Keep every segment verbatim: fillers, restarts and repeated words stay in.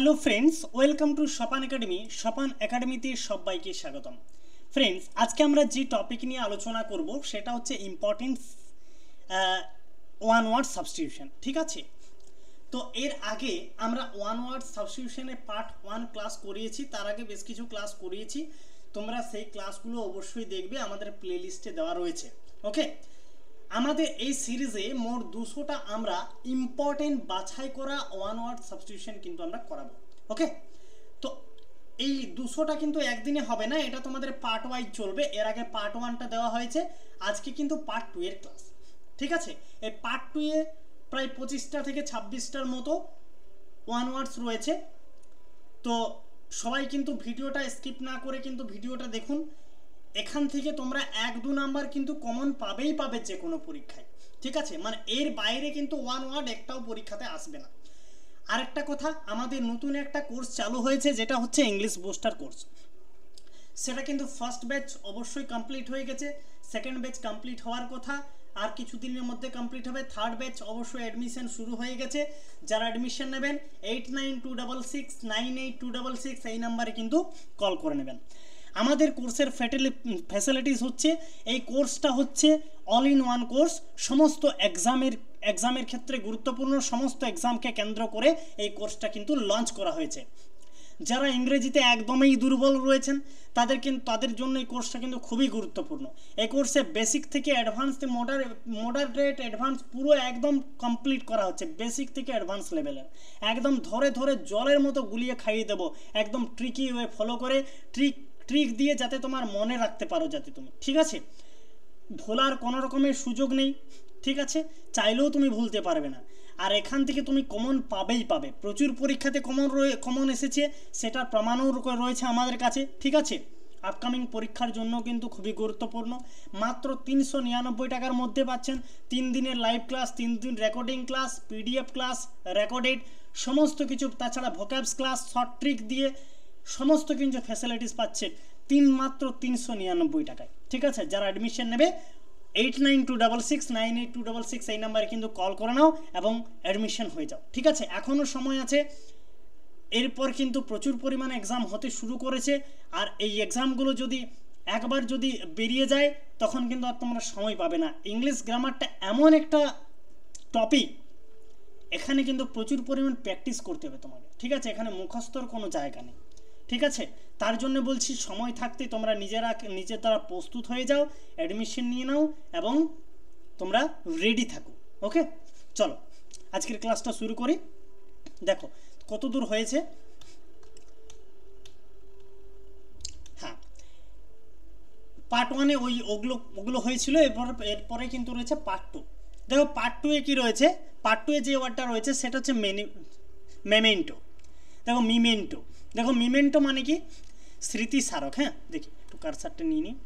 Hello friends, welcome to Sopan academy. Sopan একাডেমিতে সবাইকে স্বাগতম। ফ্রেন্ডস, আজকে আমরা যে টপিক নিয়ে আলোচনা করব সেটা হচ্ছে ইম্পর্টেন্ট ওয়ান ওয়ার্ড সাবস্টিটিউশন। ঠিক আছে, তো এর আগে আমরা ওয়ান ওয়ার্ড সাবস্টিটিউশনের পার্ট ওয়ান ক্লাস করিয়েছি, তার আগে বেশ কিছু ক্লাস করিয়েছি। তোমরা সেই ক্লাসগুলো অবশ্যই দেখবে, আমাদের প্লে লিস্টে দেওয়া রয়েছে। ওকে, আমাদের এই সিরিজে মোট দুশোটা আমরা ইম্পর্টেন্ট বাছাই করা ওয়ান ওয়ার্ড সাবস্টিটিউশন কিন্তু আমরা করাবো। ওকে, তো এই দুশোটা কিন্তু একদিনে হবে না, এটা তোমাদের পার্ট ওয়াইজ চলবে। এর আগে পার্ট ওয়ানটা দেওয়া হয়েছে, আজকে কিন্তু পার্ট টু এর ক্লাস। ঠিক আছে, এই পার্ট টু এ প্রায় পঁচিশটা থেকে ছাব্বিশটার মতো ওয়ান ওয়ার্ডস রয়েছে। তো সবাই কিন্তু ভিডিওটা স্কিপ না করে কিন্তু ভিডিওটা দেখুন। এখান থেকে তোমরা এক দু নাম্বার কিন্তু কমন পাবেই পাবে যে কোনো পরীক্ষায়। ঠিক আছে, মানে এর বাইরে কিন্তু ওয়ান ওয়ার্ড একটাও পরীক্ষাতে আসবে না। আরেকটা কথা, আমাদের নতুন একটা কোর্স চালু হয়েছে, যেটা হচ্ছে ইংলিশ বুস্টার কোর্স। সেটা কিন্তু ফার্স্ট ব্যাচ অবশ্যই কমপ্লিট হয়ে গেছে, সেকেন্ড ব্যাচ কমপ্লিট হওয়ার কথা, আর কিছুদিনের মধ্যে কমপ্লিট হবে। থার্ড ব্যাচ অবশ্যই অ্যাডমিশন শুরু হয়ে গেছে। যারা অ্যাডমিশন নেবেন eight nine two double six nine eight two double six এই নাম্বারে কিন্তু কল করে নেবেন। আমাদের কোর্সের ফ্যাসিলিটিস হচ্ছে, এই কোর্সটা হচ্ছে অল ইন ওয়ান কোর্স। সমস্ত এক্সামের এক্সামের ক্ষেত্রে গুরুত্বপূর্ণ সমস্ত এক্সামকে কেন্দ্র করে এই কোর্সটা কিন্তু লঞ্চ করা হয়েছে। যারা ইংরেজিতে একদমই দুর্বল রয়েছেন তাদের কিন্তু তাদের জন্য এই কোর্সটা কিন্তু খুবই গুরুত্বপূর্ণ। এই কোর্সে বেসিক থেকে অ্যাডভান্স মোডার মডারেট অ্যাডভান্স পুরো একদম কমপ্লিট করা হচ্ছে। বেসিক থেকে অ্যাডভান্স লেভেলের একদম ধরে ধরে জলের মতো গুলিয়ে খাইয়ে দেবো, একদম ট্রিকি ওয়ে ফলো করে, ট্রিক ট্রিক দিয়ে যাতে তোমার মনে রাখতে পারো, যাতে তুমি, ঠিক আছে, ভোলার কোনো রকমের সুযোগ নেই। ঠিক আছে, চাইলেও তুমি ভুলতে পারবে না। আর এখান থেকে তুমি কমন পাবেই পাবে। প্রচুর পরীক্ষাতে কমন রয়ে কমন এসেছে, সেটার প্রমাণও রয়েছে আমাদের কাছে। ঠিক আছে, আপকামিং পরীক্ষার জন্য কিন্তু খুবই গুরুত্বপূর্ণ। মাত্র তিনশো নিরানব্বই টাকার মধ্যে পাচ্ছেন তিন দিনের লাইভ ক্লাস, তিন দিন recording class, PDF class, recorded সমস্ত কিছু, তাছাড়া ভোক্যাবস ক্লাস, শর্ট ট্রিক দিয়ে সমস্ত কিছু ফ্যাসিলিটিস পাচ্ছে তিন মাত্র তিনশো নিরানব্বই টাকায়। ঠিক আছে, যারা অ্যাডমিশন নেবে eight nine two double six nine eight two double six এই নাম্বারে কিন্তু কল করে নাও এবং অ্যাডমিশন হয়ে যাও। ঠিক আছে, এখনও সময় আছে। এরপর কিন্তু প্রচুর পরিমাণে এক্সাম হতে শুরু করেছে, আর এই এক্সামগুলো যদি একবার যদি বেরিয়ে যায় তখন কিন্তু আর তোমরা সময় পাবে না। ইংলিশ গ্রামারটা এমন একটা টপিক, এখানে কিন্তু প্রচুর পরিমাণ প্র্যাকটিস করতে হবে তোমাকে। ঠিক আছে, এখানে মুখস্থর কোনো জায়গা নেই। ঠিক আছে, তার জন্য বলছি সময় থাকতে তোমরা নিজেরা নিজের দ্বারা প্রস্তুত হয়ে যাও, অ্যাডমিশন নিয়ে নাও এবং তোমরা রেডি থাকো। ওকে, চলো আজকের ক্লাসটা শুরু করি। দেখো কত দূর হয়েছে। হ্যাঁ, পার্ট ওয়ানে ওই ওগুলো ওগুলো হয়েছিল, এরপর এরপরে কিন্তু রয়েছে পার্ট টু। দেখো পার্ট টু এ কী রয়েছে, পার্ট টু এ যে ওয়ার্ডটা রয়েছে সেটা হচ্ছে মেনি মেমেন্টো। দেখো মিমেন্টো, দেখো মিমেন্টো মানে কি স্মৃতি স্মারক। হ্যাঁ, দেখি একটু কারসারটা নিয়ে নিই।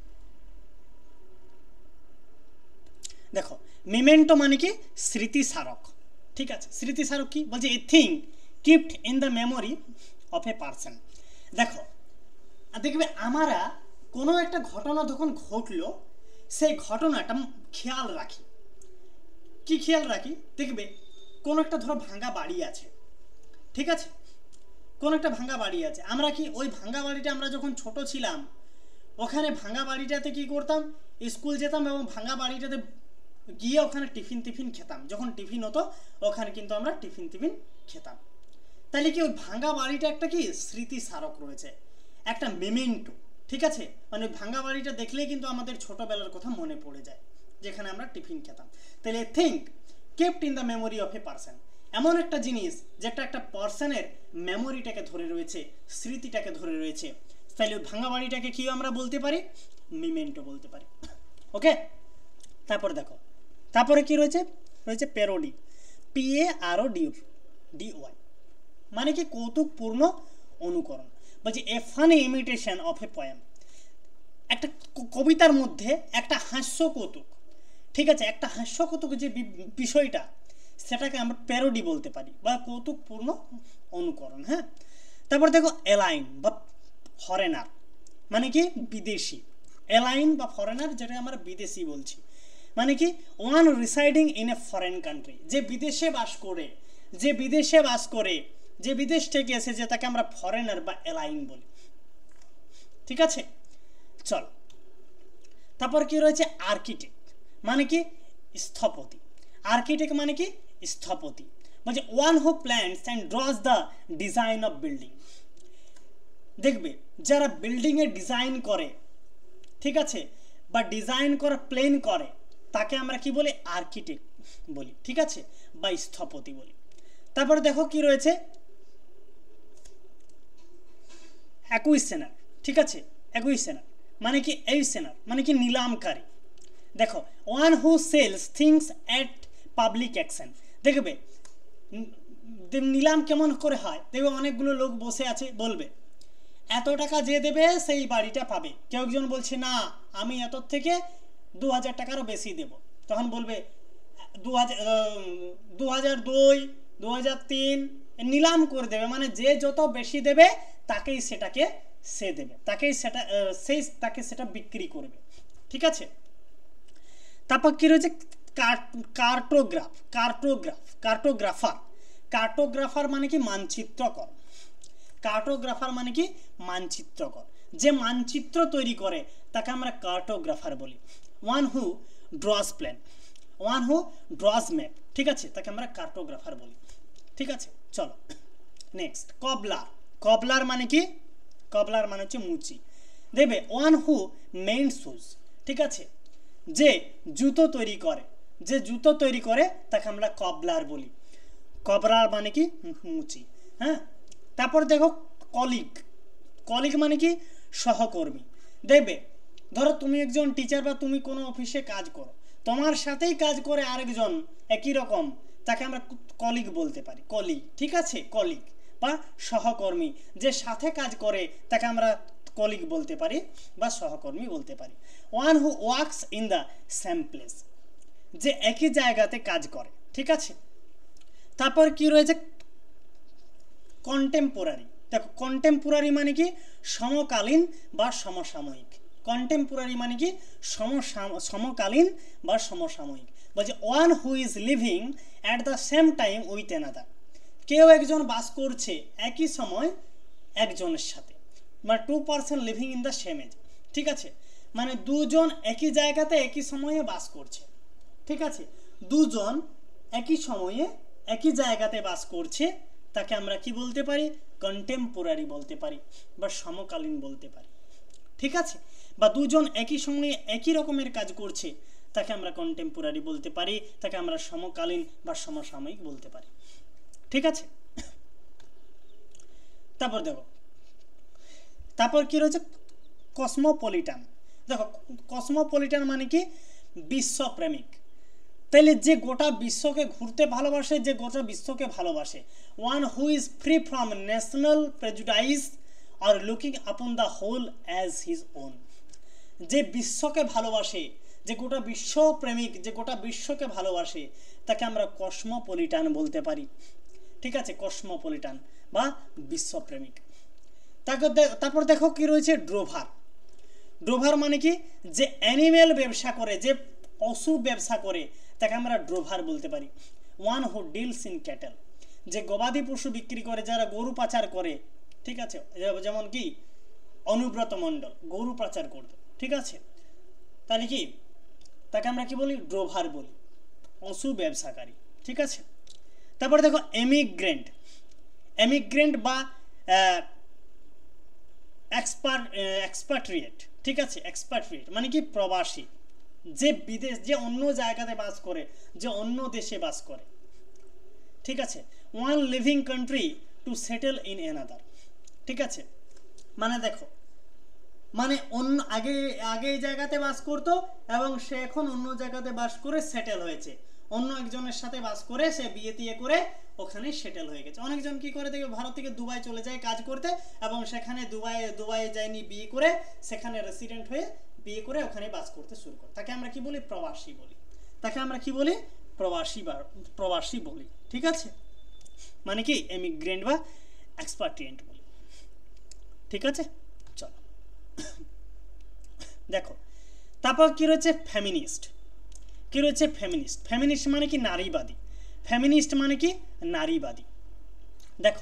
দেখো মিমেন্টো মানে কি স্মৃতি স্মারক। ঠিক আছে, স্মৃতি স্মারক কি বলছে, a thing kept in the memory of a person. দেখো দেখবে আমরা কোনো একটা ঘটনা যখন ঘটলো, সেই ঘটনাটা খেয়াল রাখি। কি খেয়াল রাখি, দেখবে কোনো একটা ধরো ভাঙা বাড়ি আছে। ঠিক আছে, কোনো একটা ভাঙা বাড়ি আছে, আমরা কি ওই ভাঙা বাড়িটা আমরা যখন ছোট ছিলাম ওখানে ভাঙা বাড়িটাতে কি করতাম, স্কুল যেতাম এবং ভাঙা বাড়িটাতে গিয়ে ওখানে টিফিন টিফিন খেতাম। যখন টিফিন হতো ওখানে কিন্তু আমরা টিফিন টিফিন খেতাম। তাহলে কি ওই ভাঙা বাড়িটা একটা কি স্মৃতি স্মারক রয়েছে, একটা মেমেন্টো। ঠিক আছে, মানে ভাঙা বাড়িটা দেখলেই কিন্তু আমাদের ছোটবেলার কথা মনে পড়ে যায়, যেখানে আমরা টিফিন খেতাম। তাহলে thing kept in the memory of a person, এমন একটা জিনিস যেটা একটা পার্সনের মেমোরিটাকে ধরে রয়েছে, স্মৃতিটাকে ধরে রয়েছে। তাহলে ওই ভাঙা বাড়িটাকে কি আমরা বলতে পারি, মিমেন্টো বলতে পারি। ওকে, তারপরে দেখো তারপরে কি রয়েছে, রয়েছে parody, P A R O D D Y, মানে কি কৌতুকপূর্ণ অনুকরণ। বলছে a funny imitation of a poem, একটা কবিতার মধ্যে একটা হাস্য কৌতুক। ঠিক আছে, একটা হাস্য কৌতুক যে বিষয়টা সেটাকে আমরা প্যারোডি বলতে পারি বা কৌতুকপূর্ণ অনুকরণ। হ্যাঁ, তারপর দেখো এলাইন বা ফরেনার, মানে কি বিদেশি। এলাইন বা ফরেনার যেটা আমরা বিদেশি বলছি, মানে কি one residing in a foreign country, যে বিদেশে বাস করে, যে বিদেশে বাস করে যে বিদেশ থেকে এসেছে তাকে আমরা ফরেনার বা এলাইন বলি। ঠিক আছে, চলো তারপর কি রয়েছে আর্কিটেক্ট মানে কি স্থপতি। আর্কিটেক্ট মানে কি স্থপতি, বলছে one who plans and draws the design of building. দেখবে যারা বিল্ডিং এর ডিজাইন করে, ঠিক আছে, বা ডিজাইন করে প্লেন করে, তাকে আমরা কি বলি আর্কিটেক্ট বলি। ঠিক আছে, বা স্থপতি বলি। তারপরে দেখো কি রয়েছে অ্যাকুইশনার। ঠিক আছে, অ্যাকুইশনার মানে কি এইশনার মানে কি নিলামকারী। দেখো one who sells things at public auction. দেখবে নিলাম কেমন করে হয়, দেখবে অনেকগুলো লোক বসে আছে, বলবে এত টাকা যে দেবে সেই বাড়িটা পাবে। কেউ একজন বলছে না আমি এত থেকে দু হাজার টাকারও বেশি দেব, তখন বলবে দু হাজার দু হাজার দুই দু হাজার তিন নিলাম করে দেবে, মানে যে যত বেশি দেবে তাকেই সেটাকে সে দেবে, তাকেই সেটা সেই তাকে সেটা বিক্রি করবে। ঠিক আছে, তারপর কি রয়েছে কার্টোগ্রাফ। কার্টোগ্রাফ কার্টোগ্রাফার কার্টোগ্রাফার মানে কি মানচিত্রকর। কার্টোগ্রাফার মানে কি মানচিত্রকর, যে মানচিত্র তৈরি করে তাকে আমরা কার্টোগ্রাফার বলি। One who draws plan, one who draws map, ঠিক আছে, তাকে আমরা কার্টোগ্রাফার বলি। ঠিক আছে, চলো নেক্সট কবলার। কবলার মানে কি, কবলার মানে হচ্ছে মুচি। দেখবে ওয়ান হু মেইন শুজ, ঠিক আছে, যে জুতো তৈরি করে, যে জুতো তৈরি করে তাকে আমরা কবলার বলি। কবলার মানে কি মুচি। হ্যাঁ, তারপর দেখো কলিগ। কলিগ মানে কি সহকর্মী। দেখবে ধরো তুমি একজন টিচার বা তুমি কোনো অফিসে কাজ করো, তোমার সাথেই কাজ করে আরেকজন একই রকম, তাকে আমরা কলিগ বলতে পারি, কলিগ। ঠিক আছে, কলিগ বা সহকর্মী, যে সাথে কাজ করে তাকে আমরা কলিগ বলতে পারি বা সহকর্মী বলতে পারি। One who works in the same place, যে একই জায়গাতে কাজ করে। ঠিক আছে, তারপর কি রয়েছে কন্টেম্পোরারি। দেখো কন্টেম্পোরারি মানে কি সমকালীন বা সমসাময়িক। কন্টেম্পোরারি মানে কি সমকালীন বা সমসাময়িক। বলছে one who is living at the same time with another, কেউ একজন বাস করছে একই সময় একজনের সাথে, মানে two person living in the same age. ঠিক আছে, মানে দুজন একই জায়গাতে একই সময়ে বাস করছে। ঠিক আছে, দুজন একই সময়ে একই জায়গাতে বাস করছে, তাকে আমরা কি বলতে পারি কন্টেম্পোরারি বলতে পারি বা সমকালীন বলতে পারি। ঠিক আছে, বা দুজন একই সময়ে একই রকমের কাজ করছে, তাকে আমরা কন্টেম্পোরারি বলতে পারি, তাকে আমরা সমকালীন বা সমসাময়িক বলতে পারি। ঠিক আছে, তারপর দেখো তারপর কি রয়েছে কসমোপলিটান। দেখো কসমোপলিটান মানে কি বিশ্বপ্রেমিক। তাহলে যে গোটা বিশ্বকে ঘুরতে ভালোবাসে, যে গোটা বিশ্বকে ভালোবাসে। One who is free from national prejudice আর looking upon the whole as his own, যে বিশ্বকে ভালোবাসে, যে গোটা বিশ্বপ্রেমিক, যে গোটা বিশ্বকে ভালোবাসে, তাকে আমরা কসমোপলিটান বলতে পারি। ঠিক আছে, কসমোপলিটান বা বিশ্বপ্রেমিক। তারপর দেখো কি রয়েছে ড্রোভার। ড্রোভার মানে কি যে অ্যানিমেল ব্যবসা করে, যে পশু ব্যবসা করে, তাকে আমরা ড্রোভার বলতে পারি। One who deals in cattle, যে গবাদি পশু বিক্রি করে, যারা গরু পাচার করে। ঠিক আছে, যেমন কি অনুব্রত মণ্ডল গরু পাচার করত। ঠিক আছে, তাহলে কি তাকে আমরা কি বলি ড্রোভার বলি, পশু ব্যবসাকারী। ঠিক আছে, তারপরে দেখো এমিগ্রেন্ট। এমিগ্রেন্ট বা এক্সপার এক্সপাট্রিয়েট। ঠিক আছে, এক্সপাট্রিয়েট মানে কি প্রবাসী, যে বিদেশ, যে অন্য জায়গাতে বাস করে, যে অন্য দেশে বাস করে। ঠিক আছে, one living country to settle in another. ঠিক আছে, মানে দেখো মানে অন্য আগে আগে এই জায়গাতে বাস করতো এবং সে এখন অন্য জায়গাতে বাস করে সেটেল হয়েছে, অন্য একজনের সাথে বাস করে সে বিয়ে টিয়ে করে ওখানে সেটেল হয়ে গেছে। অনেকজন কি করে দেখবে ভারত থেকে দুবাই চলে যায় কাজ করতে, এবং সেখানে দুবাই দুবাই যায়নি, বিয়ে করে সেখানে রেসিডেন্ট হয়ে বিয়ে করে ওখানে বাস করতে শুরু করে, তাকে আমরা কি বলি প্রবাসী বলি। তাকে আমরা কি বলি প্রবাসী বা প্রবাসী বলি। ঠিক আছে, মানে কি এমিগ্রেন্ট বা এক্সপাট্রিয়েন্ট বলি। ঠিক আছে, চলো দেখো তারপর কি রয়েছে ফেমিনিস্ট। কি রয়েছে ফেমিনিস্ট। ফেমিনিস্ট মানে কি নারীবাদী। ফেমিনিস্ট মানে কি নারীবাদী। দেখো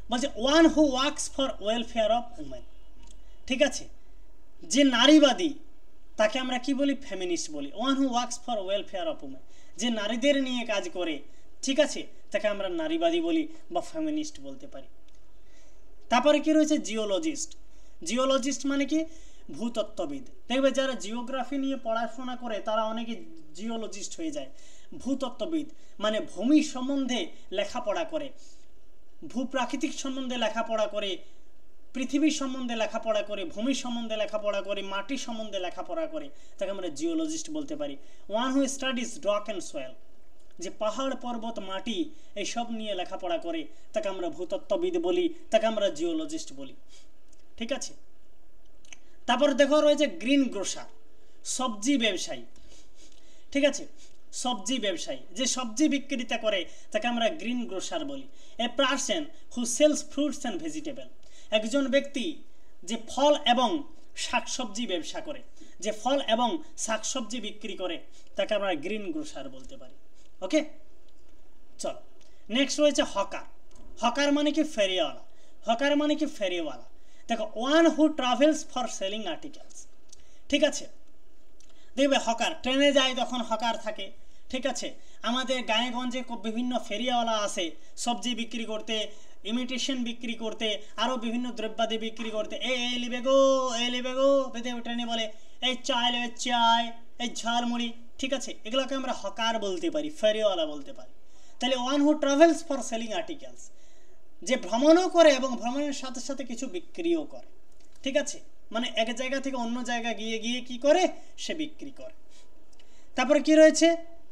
বলছে one who works for welfare of women. ঠিক আছে, যে নারীবাদী তাকে আমরা কি বলি? ফেমিনিস্ট বলি। One who works for welfare of women, যে নারীদের নিয়ে কাজ করে, ঠিক আছে, তাকে আমরা নারীবাদী বলি বা ফেমিনিস্ট বলতে পারি। তারপরে কি রয়েছে? জিওলজিস্ট। জিওলজিস্ট মানে কি? ভূতত্ত্ববিদ। দেখবে যারা জিওগ্রাফি নিয়ে পড়াশোনা করে তারা অনেকে জিওলজিস্ট হয়ে যায়। ভূতত্ত্ববিদ মানে ভূমি সম্বন্ধে লেখাপড়া করে, ভূপ্রাকৃতিক সম্বন্ধে লেখাপড়া করে, পৃথিবীর সম্বন্ধে লেখাপড়া করে, ভূমি সম্বন্ধে লেখাপড়া করে, মাটির সম্বন্ধে লেখাপড়া করে, তাকে আমরা জিওলজিস্ট বলতে পারি। One who studies rock and soil, যে পাহাড় পর্বত মাটি এইসব নিয়ে লেখাপড়া করে, তাকে আমরা ভূতত্ত্ববিদ বলি, তাকে আমরা জিওলজিস্ট বলি। ঠিক আছে, তারপর দেখো রয়েছে গ্রিন গ্রোসার, সবজি ব্যবসায়ী। ঠিক আছে, সবজি ব্যবসায়ী, যে সবজি বিক্রেতা করে তাকে আমরা গ্রিন গ্রোসার বলি। A person who sells fruits and vegetable, একজন ব্যক্তি যে ফল এবং শাকসবজি ব্যবসা করে, যে ফল এবং শাকসবজি বিক্রি করে, তাকে আমরা গ্রিন গ্রোসার বলতে পারি। ওকে, চলো নেক্সট রয়েছে হকার। হকার মানে কি? ফেরিওয়ালা। হকার মানে কি? ফেরিওয়ালা। দেখো one who travels for selling articles. ঠিক আছে, দেখবে হকার ট্রেনে যায় তখন হকার থাকে। ঠিক আছে, আমাদের গাঁয়েগঞ্জে বিভিন্ন ফেরিওয়ালা আসে সবজি বিক্রি করতে, ইমিটেশন বিক্রি করতে, আরও বিভিন্ন দ্রব্যাদি বিক্রি করতে। এই এই লিবে গো, এই লিবে গো, বেঁধে ট্রেনে বলে এই চায় নেবে চায়, এই ঝালমুড়ি। ঠিক আছে, এগুলোকে আমরা হকার বলতে পারি, ফেরিওয়ালা বলতে পারি। তাহলে one who travels for selling articles, যে ভ্রমণও করে এবং ভ্রমণের সাথে সাথে কিছু বিক্রিও করে। ঠিক আছে, মানে এক জায়গা থেকে অন্য জায়গা গিয়ে গিয়ে কি করে? সে বিক্রি করে। তারপরে কি রয়েছে?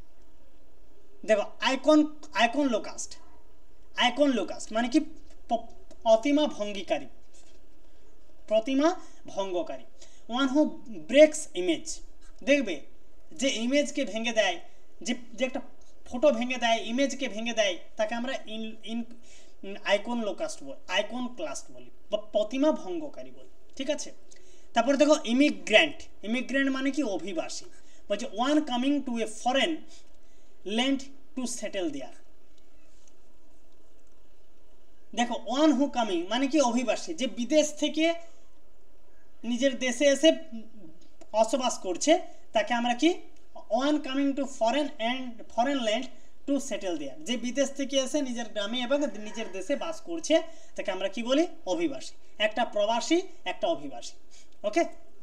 দেখো icon, iconoclast. Iconoclast মানে কি? প্রতিমা ভঙ্গিকারী, প্রতিমা ভঙ্গকারী। ওয়ান হু ব্রেক্স ইমেজ, দেখবে যে ইমেজকে ভেঙে দেয়, যে যে একটা ফটো ভেঙে দেয়, ইমেজকে ভেঙে দেয়, তাকে আমরা ইন ইন আইকন লোকাস্ট বলি, আইকন ক্লাস্ট বলি বা প্রতিমা ভঙ্গকারী বলি। ঠিক আছে, তারপরে দেখো ইমিগ্র্যান্ট। ইমিগ্র্যান্ট মানে কি? অভিবাসী। বলছে one coming to a foreign land to settle there. দেখো ওয়ান হু কামিং মানে কি? অভিবাসী, যে বিদেশ থেকে নিজের দেশে এসে বসবাস করছে, তাকে আমরা কি? One coming to foreign and foreign land to settle there, যে বিদেশ থেকে এসে নিজের গ্রামে এবং নিজের দেশে বাস করছে, তাকে আমরা কি বলি? অভিবাসী। একটা প্রবাসী, একটা অভিবাসী। ওকে,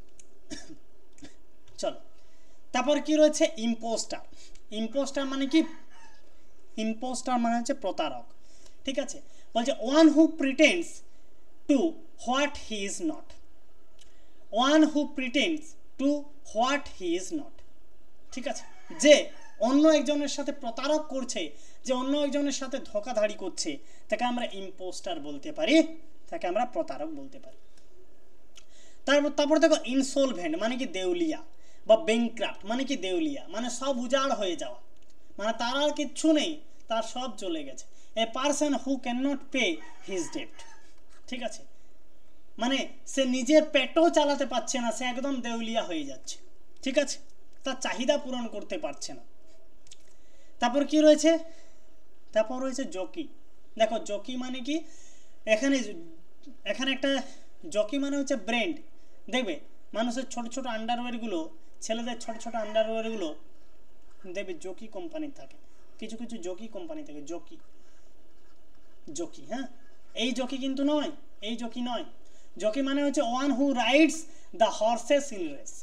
চলো তারপর কি রয়েছে? ইম্পোস্টার। ইম্পোস্টার মানে কি? ইম্পোস্টার মানে হচ্ছে প্রতারক। ঠিক আছে, বলছে one who pretends to what he is not. One who pretends to what he is not. ঠিক আছে, যে অন্য একজনের সাথে প্রতারক করছে, যে অন্য একজনের সাথে ধোঁকাধাড়ি করছে, তাকে আমরা ইম্পোস্টার বলতে পারি, তাকে আমরা প্রতারক বলতে পারি। তারপর তারপর দেখো ইনসলভেন্ট মানে কি? দেউলিয়া বা ব্যাংক্রাফট মানে কি? দেউলিয়া মানে সব উজাড় হয়ে যাওয়া, মানে তার আর কিচ্ছু নেই, তার সব চলে গেছে। A person who can not pay his debt. ঠিক আছে, মানে সে নিজের পেটও চালাতে পারছে না, সে একদম দেউলিয়া হয়ে যাচ্ছে। ঠিক আছে, তার চাহিদা পূরণ করতে পারছে না। তারপর কি রয়েছে? তারপর রয়েছে জকি। দেখো জকি মানে কি? এখানে এখানে একটা জকি মানে হচ্ছে ব্র্যান্ড। দেখবে মানুষের ছোট ছোট আন্ডারওয়্যারগুলো, ছেলেদের ছোট ছোট আন্ডারওয়্যারগুলো দেখবে জকি কোম্পানির থাকে, কিছু কিছু জকি কোম্পানি থাকে। জকি জকি হ্যাঁ, এই জকি কিন্তু নয়, এই জকি নয়। জকি মানে হচ্ছে one who rides the horses in race.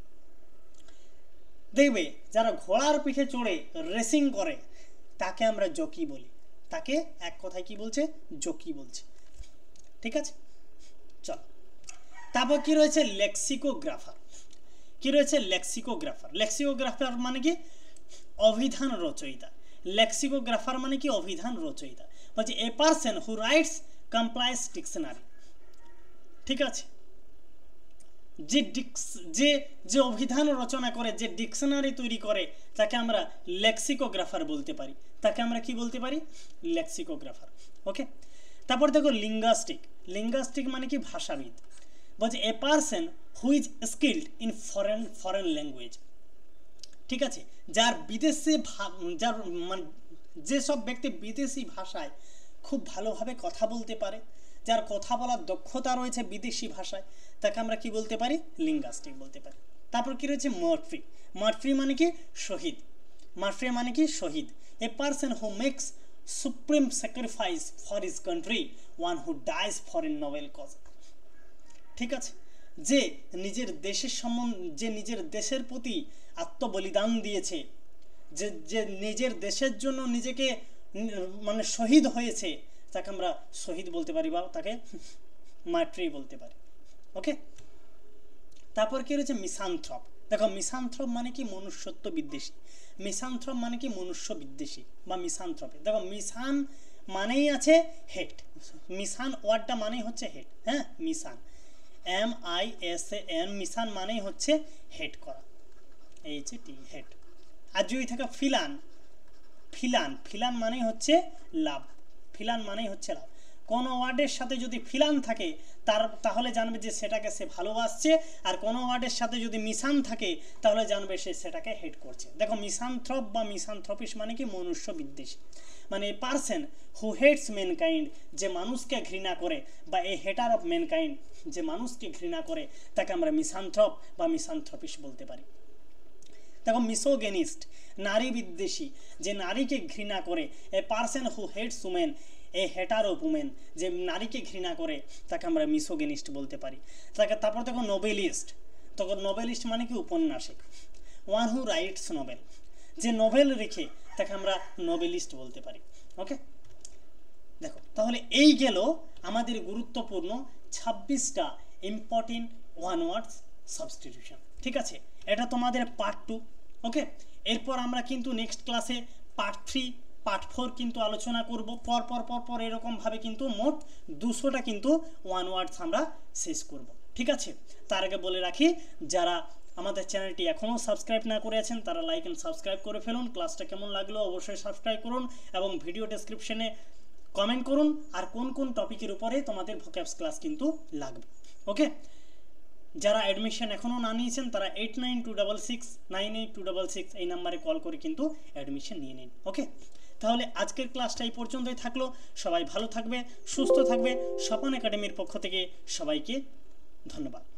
দেখবে যারা ঘোড়ার পিঠে চড়ে রেসিং করে, তাকে আমরা জকি বলি, তাকে এক কথায় কি বলছে? জকি বলছে। ঠিক আছে, চল তারপর কি রয়েছে? লেক্সিকোগ্রাফার। কি রয়েছে? লেক্সিকোগ্রাফার। লেক্সিকোগ্রাফার মানে কি? অভিধান রচয়িতা। লেক্সিকোগ্রাফার মানে কি? অভিধান রচয়িতা। বলছে a person who writes compliance dictionary. ঠিক আছে, যে যে যে অভিধান রচনা করে, যে ডিকশনারি তৈরি করে, তাকে আমরা লেক্সিকোগ্রাফার বলতে পারি, তাকে আমরা কি বলতে পারি? লেক্সিকোগ্রাফার। ওকে, তারপর দেখো লিঙ্গাস্টিক। লিঙ্গাস্টিক মানে কি? ভাষাবিদ। বলছে a person who is skilled in foreign foreign language. ঠিক আছে, যার বিদেশে যার মানে যেসব ব্যক্তি বিদেশি ভাষায় খুব ভালোভাবে কথা বলতে পারে, যার কথা বলার দক্ষতা রয়েছে বিদেশি ভাষায়, তাকে আমরা কি বলতে পারি? লিঙ্গাস্টিক বলতে পারি। তারপর কি রয়েছে? মার্ট্রি। মার্ট্রি মানে কি? শহীদ। মার্ট্রি মানে কি? শহীদ। A person who makes supreme sacrifice for his country, one who dies for a noble cause. ঠিক আছে, যে নিজের দেশের সম্বন্ধে, যে নিজের দেশের প্রতি আত্মবলিদান দিয়েছে, যে যে নিজের দেশের জন্য নিজেকে মানে শহীদ হয়েছে, তাকে আমরা শহীদ বলতে পারি বা তাকে মার্ট্রি বলতে পারি। ওকে, তারপর কি রয়েছে? মিসানথ্রপ। দেখো মিসানথ্রপ মানে কি? মনুষ্যত্ব বিদ্বেষী। মিসানথ্রপ মানে কি? মনুষ্য বিদ্বেষী বা মিসানথ্রপে। দেখো মিসান মানেই আছে হেট, মিসান ওয়ার্ডটা মানেই হচ্ছে হেট। হ্যাঁ, misan, M I S A N, misan মানেই হচ্ছে হেট করা, এইচ এ টি, হেট। আর যদি থাকে ফিলান, ফিলান, ফিলান মানেই হচ্ছে লাভ, ফিলান মানেই হচ্ছে লাভ। কোনো ওয়ার্ডের সাথে যদি ফিলান থাকে তার তাহলে জানবে যে সেটাকে সে ভালোবাসছে, আর কোনো ওয়ার্ডের সাথে যদি মিসান থাকে তাহলে জানবে সে সেটাকে হেট করছে। দেখো মিসানথ্রপ বা মিসানথ্রপিস মানে কি? মনুষ্য বিদ্বেষী। মানে a person who hates mankind, যে মানুষকে ঘৃণা করে, বা এ হেটার অফ ম্যানকাইন্ড, যে মানুষকে ঘৃণা করে, তাকে আমরা মিসানথ্রপ বা মিসানথ্রপিস বলতে পারি। দেখো মিসোগেনিস্ট, নারী বিদ্বেষী, যে নারীকে ঘৃণা করে। A person who hates women, a hater of women, যে নারীকে ঘৃণা করে, তাকে আমরা মিসোগেনিস্ট বলতে পারি। তাকে তারপর দেখো নোবেলিস্ট। তখন নোবেলিস্ট মানে কি? উপন্যাসিক। ওয়ান হু রাইটস নোবেল, যে নোবেল রেখে, তাকে আমরা নোবেলিস্ট বলতে পারি। ওকে, দেখো তাহলে এই গেল আমাদের গুরুত্বপূর্ণ ছাব্বিশটা ইম্পর্টেন্ট ওয়ান ওয়ার্ডস সাবস্টিটিউশন। ঠিক আছে, এটা তোমাদের পার্ট টু। ওকে, এরপর আমরা কিন্তু নেক্সট ক্লাসে পার্ট থ্রি, পার্ট ফোর কিন্তু আলোচনা করব পর পর পর পর এরকমভাবে কিন্তু মোট দুশোটা কিন্তু ওয়ান ওয়ার্ডস আমরা শেষ করব। ঠিক আছে, তার আগে বলে রাখি, যারা আমাদের চ্যানেলটি এখনও সাবস্ক্রাইব না করে আছেন তারা লাইক অ্যান্ড সাবস্ক্রাইব করে ফেলুন। ক্লাসটা কেমন লাগলো অবশ্যই সাবস্ক্রাইব করুন, এবং ভিডিও ডেসক্রিপশনে কমেন্ট করুন আর কোন কোন টপিকের উপরে তোমাদের ভোক্যাবস ক্লাস কিন্তু লাগবে। ওকে, যারা অ্যাডমিশন এখনও না নিয়েছেন তারা eight nine two double six nine eight two double six এই নাম্বারে কল করে কিন্তু অ্যাডমিশন নিয়ে নিন। ওকে, তাহলে আজকের ক্লাসটা এই পর্যন্তই থাকলো। সবাই ভালো থাকবে, সুস্থ থাকবে। স্বপন একাডেমির পক্ষ থেকে সবাইকে ধন্যবাদ।